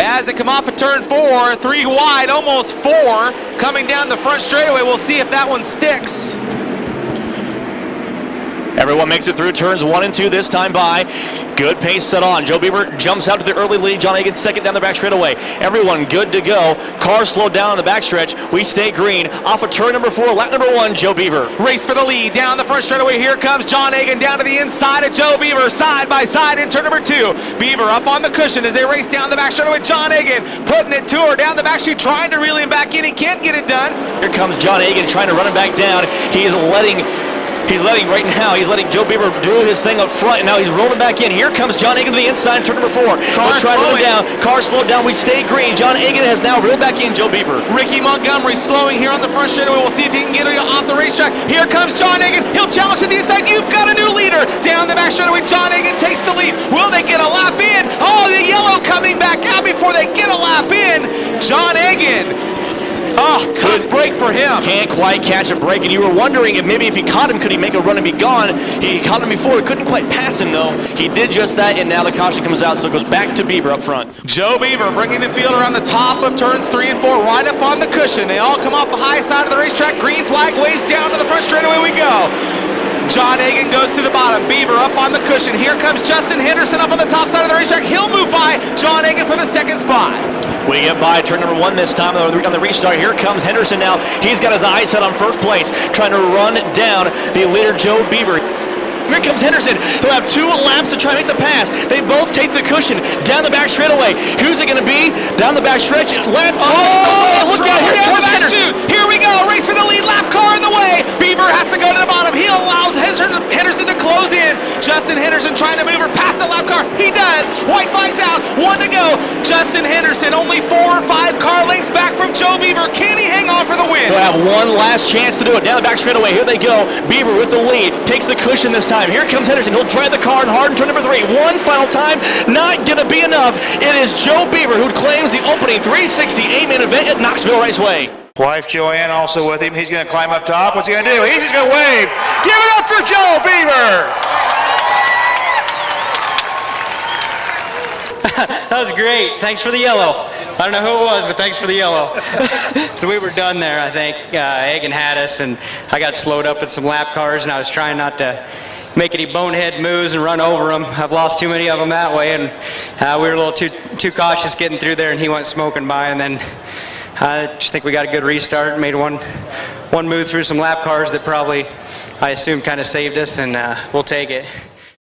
as they come off of turn 4, 3 wide, almost 4, coming down the front straightaway. We'll see if that one sticks. Everyone makes it through turns 1 and 2 this time by. Good pace set on. Joe Beaver jumps out to the early lead. John Hagen second down the back straightaway. Everyone good to go. Cars slowed down on the backstretch. We stay green. Off of turn number 4, lap number 1, Joe Beaver. Race for the lead. Down the front straightaway. Here comes John Hagen down to the inside of Joe Beaver. Side by side in turn number 2. Beaver up on the cushion as they race down the back straightaway. John Hagen putting it to her down the back street, trying to reel him back in. He can't get it done. Here comes John Hagen trying to run him back down. He's letting right now, he's letting Joe Beaver do his thing up front, and now he's rolling back in. Here comes John Hagen to the inside, turn number 4. We'll try to run him down. Car slowed down. We stay green. John Hagen has now reeled back in Joe Beaver. Ricky Montgomery slowing here on the front straightaway. We'll see if he can get it off the racetrack. Here comes John Hagen. He'll challenge to the inside. You've got a new leader. Down the back straightaway, John Hagen takes the lead. Will they get a lap in? Oh, the yellow coming back out before they get a lap in. John Hagen. Oh, tough break for him. Can't quite catch a break, and you were wondering if maybe if he caught him, could he make a run and be gone? He caught him before. Couldn't quite pass him, though. He did just that, and now the caution comes out, so it goes back to Beaver up front. Joe Beaver bringing the field around the top of turns 3 and 4, right up on the cushion. They all come off the high side of the racetrack. Green flag waves down to the front straightaway we go. John Hagen goes to the bottom. Beaver up on the cushion. Here comes Justin Henderson up on the top side of the racetrack. He'll move by John Hagen for the second spot. We get by turn number 1 this time on the restart. Here comes Henderson now. He's got his eyes set on first place, trying to run down the leader Joe Beaver. Here comes Henderson. He'll have 2 laps to try and make the pass. They both take the cushion down the back straightaway. Who's it going to be? Down the back stretch. Look out! Here comes Henderson. Here we go. Race for the lead. Lap car in the way. Beaver has to go to the bottom. He allowed Henderson to close in. Justin Henderson trying to move her past the lap car. He does. White flags out. 1 to go. Justin Henderson only 4 or 5 car lengths back from Joe Beaver. Can he hang on for the win? They'll have 1 last chance to do it. Down the back straightaway. Here they go. Beaver with the lead. Takes the cushion this time. Here comes Henderson. He'll drive the car and hard in turn number 3. 1 final time. Not going to be enough. It is Joe Beaver who claims the opening 360 A-main event at Knoxville Raceway. Wife Joanne also with him. He's going to climb up top. What's he going to do? He's just going to wave. Give it up for Joe Beaver. That was great. Thanks for the yellow. I don't know who it was, but thanks for the yellow. So we were done there, I think. Hagen had us, and I got slowed up at some lap cars, and I was trying not to make any bonehead moves and run over them. I've lost too many of them that way, and we were a little too cautious getting through there, and he went smoking by, and then I just think we got a good restart, made one move through some lap cars that probably, I assume, kind of saved us, and we'll take it.